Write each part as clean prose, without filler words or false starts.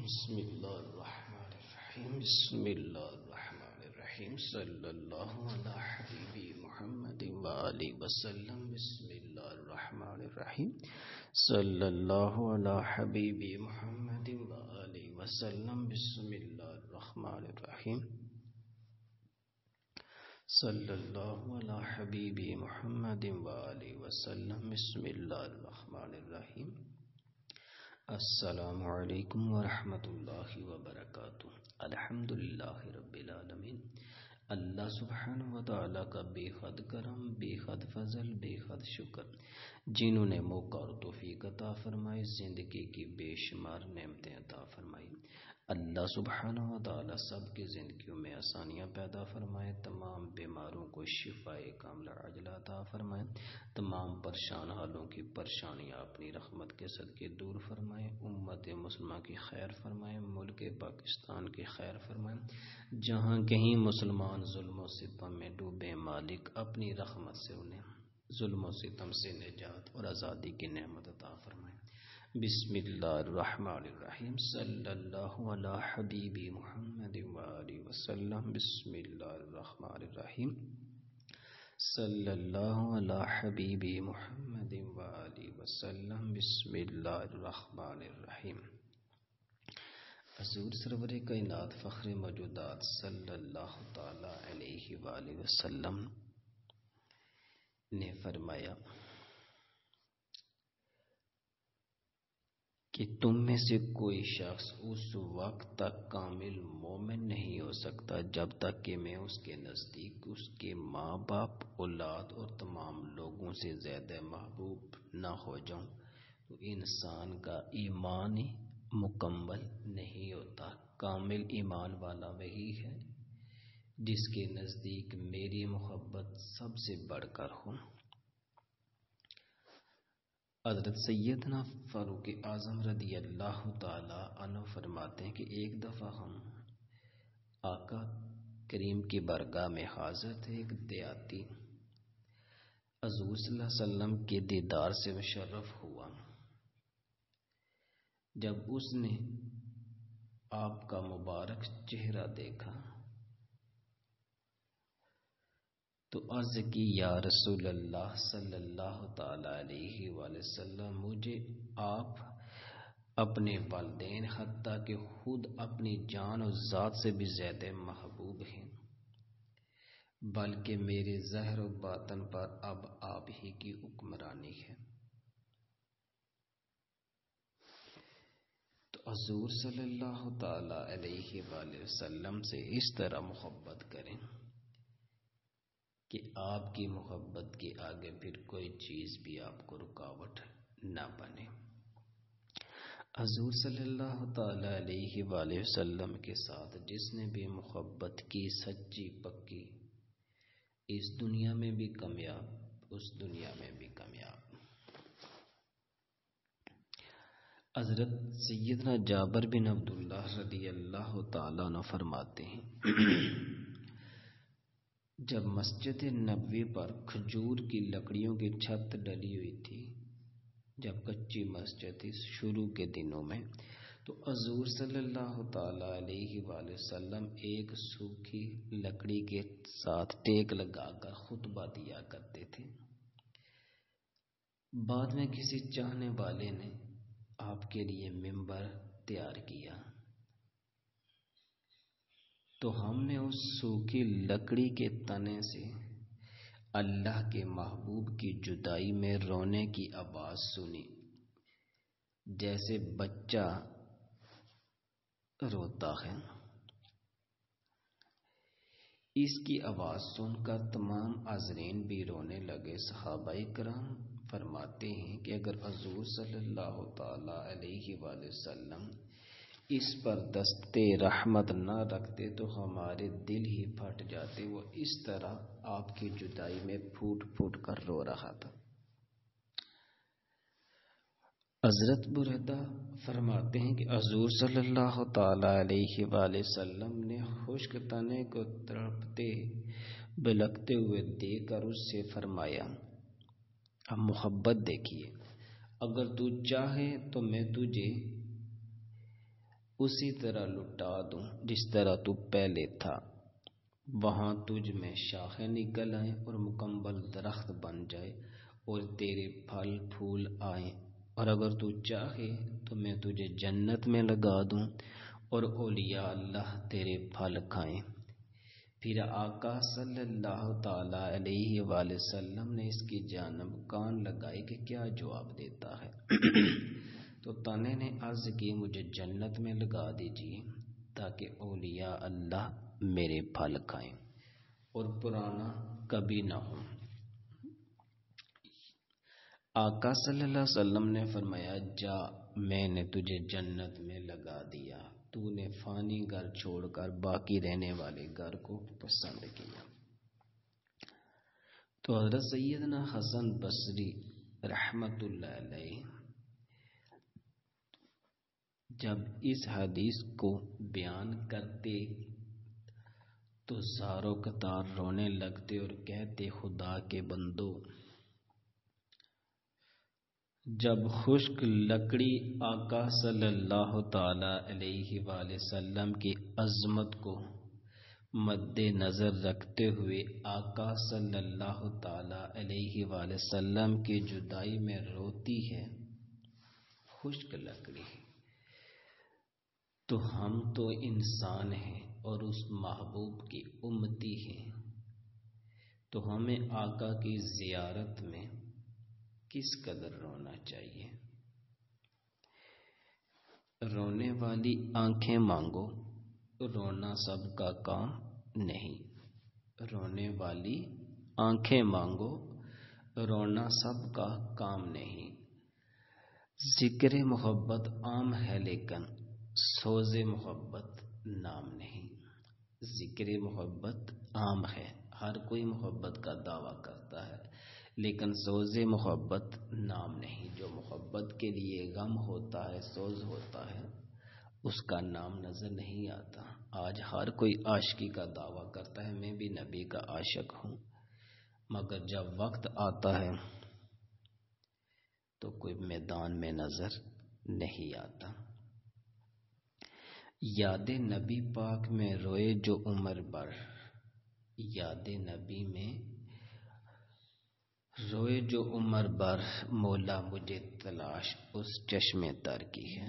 بسم اللہ الرحمن الرحیم بسم اللہ الرحمن الرحیم صلی اللہ علی حبیبی محمد وآلہ وسلم بسم اللہ الرحمن الرحیم صلی اللہ علی حبیبی محمد وآلہ وسلم بسم اللہ الرحمن الرحیم صلی اللہ علی حبیبی محمد وآلہ وسلم بسم اللہ الرحمن الرحیم السلام علیکم ورحمۃ اللہ وبرکاتہ۔ الحمدللہ رب العالمین۔ اللہ سبحانہ و تعالیٰ کا بے حد کرم، بے حد فضل، بے حد شکر، جنہوں نے موقع اور توفیق عطا فرمائی، زندگی کی بے شمار نعمتیں عطا فرمائی۔ اللہ سبحانہ و تعالیٰ سب کی زندگیوں میں آسانیاں پیدا فرمائے، تمام بیماروں کو شفاء کاملہ عاجلہ عطا فرمائے، تمام پریشان حالوں کی پریشانیاں اپنی رحمت کے صدقے دور فرمائے، امت مسلمہ کی خیر فرمائے، ملک پاکستان کی خیر فرمائے۔ جہاں کہیں مسلمان ظلم و ستم میں ڈوبے، مالک اپنی رحمت سے انہیں ظلم و ستم سے نجات اور آزادی کی نعمت عطا فرمائے۔ بسم اللہ الرحمن الرحیم صلی اللہ علی حبیبی محمد وآلہ وسلم بسم اللہ الرحمن الرحیم صلی اللہ علی حبیبی محمد وآلہ وسلم بسم اللہ الرحمن الرحیم۔ حضور سرور کائنات فخر موجودات صلی اللہ تعالی علیہ وآلہ وسلم نے فرمایا کہ تم میں سے کوئی شخص اس وقت تک کامل مومن نہیں ہو سکتا جب تک کہ میں اس کے نزدیک اس کے ماں باپ، اولاد اور تمام لوگوں سے زیادہ محبوب نہ ہو جاؤں۔ تو انسان کا ایمان ہی مکمل نہیں ہوتا۔ کامل ایمان والا وہی ہے جس کے نزدیک میری محبت سب سے بڑھ کر ہو۔ حضرت سیدنا فاروق اعظم رضی اللہ تعالی عنہ فرماتے ہیں کہ ایک دفعہ ہم آقا کریم کی بارگاہ میں حاضر تھے۔ ایک دیہاتی حضور صلی اللہ علیہ وسلم کے دیدار سے مشرف ہوا۔ جب اس نے آپ کا مبارک چہرہ دیکھا تو عرض کی، یا رسول اللہ صلی اللہ تعالی علیہ وآلہ وسلم، مجھے آپ اپنے والدین حتیٰ کہ خود اپنی جان و ذات سے بھی زیادہ محبوب ہیں، بلکہ میرے ظاہر و باطن پر اب آپ ہی کی حکمرانی ہے۔ تو حضور صلی اللہ تعالی علیہ وآلہ وسلم سے اس طرح محبت کریں کہ آپ کی محبت کے آگے پھر کوئی چیز بھی آپ کو رکاوٹ نہ بنے۔ حضور صلی اللہ تعالی علیہ وآلہ وسلم کے ساتھ جس نے بھی محبت کی سچی پکی، اس دنیا میں بھی کامیاب، اس دنیا میں بھی کامیاب۔ حضرت سیدنا جابر بن عبداللہ رضی اللہ تعالیٰ عنہ فرماتے ہیں، جب مسجد نبوی پر کھجور کی لکڑیوں کی چھت ڈلی ہوئی تھی، جب کچی مسجد تھی شروع کے دنوں میں، تو حضور صلی اللہ تعالی علیہ وآلہ وسلم ایک سوکھی لکڑی کے ساتھ ٹیک لگا کر خطبہ دیا کرتے تھے۔ بعد میں کسی چاہنے والے نے آپ کے لیے ممبر تیار کیا تو ہم نے اس سوکھی لکڑی کے تنے سے اللہ کے محبوب کی جدائی میں رونے کی آواز سنی، جیسے بچہ روتا ہے۔ اس کی آواز سن کر تمام حاضرین بھی رونے لگے۔ صحابہ کرام فرماتے ہیں کہ اگر حضور صلی اللہ تعالی علیہ وآلہ وسلم اس پر دست رحمت نہ رکھتے تو ہمارے دل ہی پھٹ جاتے۔ وہ اس طرح آپ کی جدائی میں پھوٹ پھوٹ کر رو رہا تھا۔ حضرت بریدہ فرماتے ہیں کہ حضور صلی اللہ تعالی علیہ وآلہ وسلم نے خشک تنے کو تڑپتے بلکتے ہوئے دیکھ کر اس سے فرمایا، اب محبت دیکھیے، اگر تو چاہے تو میں تجھے اسی طرح لٹا دوں جس طرح تو پہلے تھا، وہاں تجھ میں شاخیں نکل آئیں اور مکمل درخت بن جائے اور تیرے پھل پھول آئیں، اور اگر تو چاہے تو میں تجھے جنت میں لگا دوں اور اولیاء اللہ تیرے پھل کھائیں۔ پھر آقا صلی اللہ تعالی علیہ وآلہ وسلم نے اس کی جانب کان لگائے کہ کیا جواب دیتا ہے۔ تو تانے نے عرض کی مجھے جنت میں لگا دیجیے تاکہ اولیاء اللہ میرے پھل کھائیں اور پرانا کبھی نہ ہو۔ آقا صلی اللہ علیہ وسلم نے فرمایا جا، میں نے تجھے جنت میں لگا دیا، تو نے فانی گھر چھوڑ کر باقی رہنے والے گھر کو پسند کیا۔ تو حضرت سیدنا حسن بصری رحمت اللہ علیہ جب اس حدیث کو بیان کرتے تو زاروں قطار رونے لگتے اور کہتے خدا کے بندو، جب خشک لکڑی آقا صلی اللہ تعالی علیہ وآلہ وسلم کی عظمت کو مد نظر رکھتے ہوئے آقا صلی اللہ تعالی علیہ وآلہ وسلم کی جدائی میں روتی ہے خشک لکڑی، تو ہم تو انسان ہیں اور اس محبوب کی امتی ہیں، تو ہمیں آقا کی زیارت میں کس قدر رونا چاہیے۔ رونے والی آنکھیں مانگو، رونا سب کا کام نہیں۔ رونے والی آنکھیں مانگو، رونا سب کا کام نہیں۔ ذکر محبت عام ہے لیکن سوز محبت نام نہیں۔ ذکر محبت عام ہے، ہر کوئی محبت کا دعویٰ کرتا ہے، لیکن سوز محبت نام نہیں۔ جو محبت کے لیے غم ہوتا ہے، سوز ہوتا ہے، اس کا نام نظر نہیں آتا۔ آج ہر کوئی عاشقی کا دعویٰ کرتا ہے، میں بھی نبی کا عاشق ہوں، مگر جب وقت آتا ہے تو کوئی میدان میں نظر نہیں آتا۔ یاد نبی پاک میں روئے جو عمر بھر، یاد نبی میں روئے جو عمر بھر، مولا مجھے تلاش اس چشم تر کی ہے۔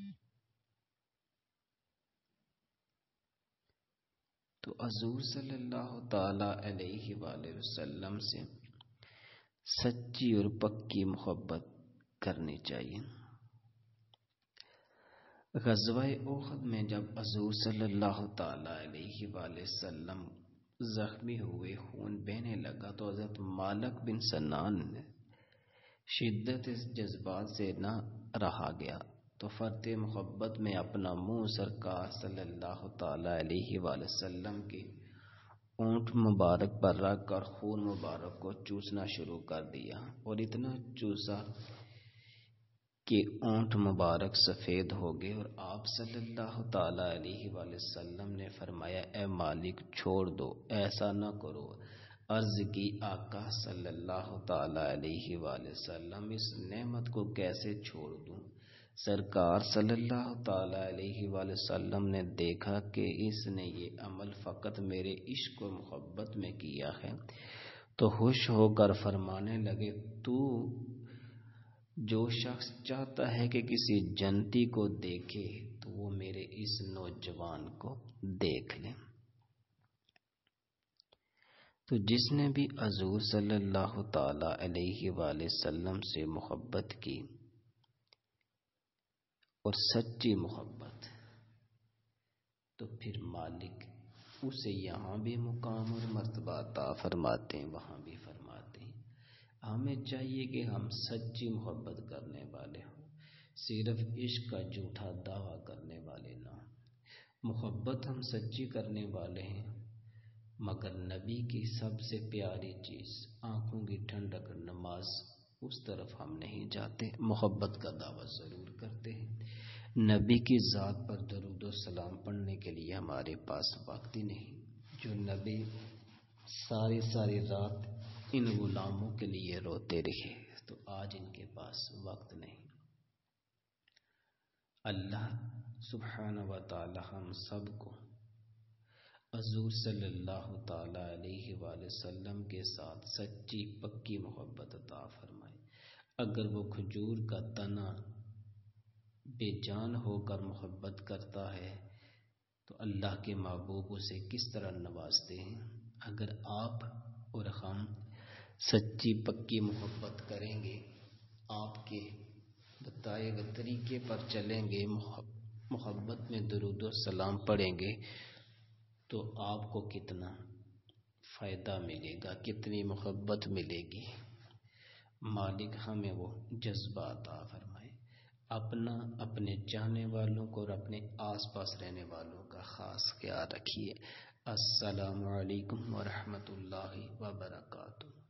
تو حضور صلی اللہ تعالی علیہ وآلہ وسلم سے سچی اور پکی محبت کرنی چاہیے۔ غزوہ احد میں جب حضور صلی اللہ تعالی علیہ وآلہ وسلم زخمی ہوئے، خون بہنے لگا، تو حضرت مالک بن سنان نے شدت اس جذبات سے نہ رہا گیا، تو فرط محبت میں اپنا منہ سرکار صلی اللہ تعالی علیہ وآلہ وسلم کے اونٹ مبارک پر رکھ کر خون مبارک کو چوسنا شروع کر دیا، اور اتنا چوسا کہ اونٹ مبارک سفید ہو گئے، اور آپ صلی اللہ تعالی علیہ وآلہ وسلم نے فرمایا اے مالک چھوڑ دو، ایسا نہ کرو۔ عرض کی آقا صلی اللہ تعالی علیہ وآلہ وسلم اس نعمت کو کیسے چھوڑ دوں؟ سرکار صلی اللہ تعالی علیہ وآلہ وسلم نے دیکھا کہ اس نے یہ عمل فقط میرے عشق و محبت میں کیا ہے، تو خوش ہو کر فرمانے لگے تو جو شخص چاہتا ہے کہ کسی جنتی کو دیکھے تو وہ میرے اس نوجوان کو دیکھ لے۔ تو جس نے بھی حضور صلی اللہ تعالی علیہ وآلہ وسلم سے محبت کی اور سچی محبت، تو پھر مالک اسے یہاں بھی مقام اور مرتبہ عطا فرماتے ہیں، وہاں بھی فرماتے ہیں۔ ہمیں چاہیے کہ ہم سچی محبت کرنے والے ہوں، صرف عشق کا جھوٹا دعویٰ کرنے والے نہ ہوں۔ محبت ہم سچی کرنے والے ہیں، مگر نبی کی سب سے پیاری چیز آنکھوں کی ٹھنڈک نماز، اس طرف ہم نہیں جاتے، محبت کا دعویٰ ضرور کرتے ہیں۔ نبی کی ذات پر درود و سلام پڑھنے کے لیے ہمارے پاس وقت ہی نہیں۔ جو نبی ساری رات ان غلاموں کے لیے روتے رہے، تو آج ان کے پاس وقت نہیں۔ اللہ سبحانہ و تعالی ہم سب کو حضور صلی اللہ تعالی علیہ وآلہ وسلم کے ساتھ سچی پکی محبت عطا فرمائے۔ اگر وہ کھجور کا تنا بے جان ہو کر محبت کرتا ہے تو اللہ کے محبوب اسے کس طرح نوازتے ہیں۔ اگر آپ اور ہم سچی پکی محبت کریں گے، آپ کے بتائے ہوئے طریقے پر چلیں گے، محبت میں درود و سلام پڑھیں گے تو آپ کو کتنا فائدہ ملے گا، کتنی محبت ملے گی۔ مالک ہمیں وہ جذبہ عطا فرمائے۔ اپنا، اپنے چاہنے والوں کو اور اپنے آس پاس رہنے والوں کا خاص خیال رکھیے۔ السلام علیکم ورحمۃ اللہ وبرکاتہ۔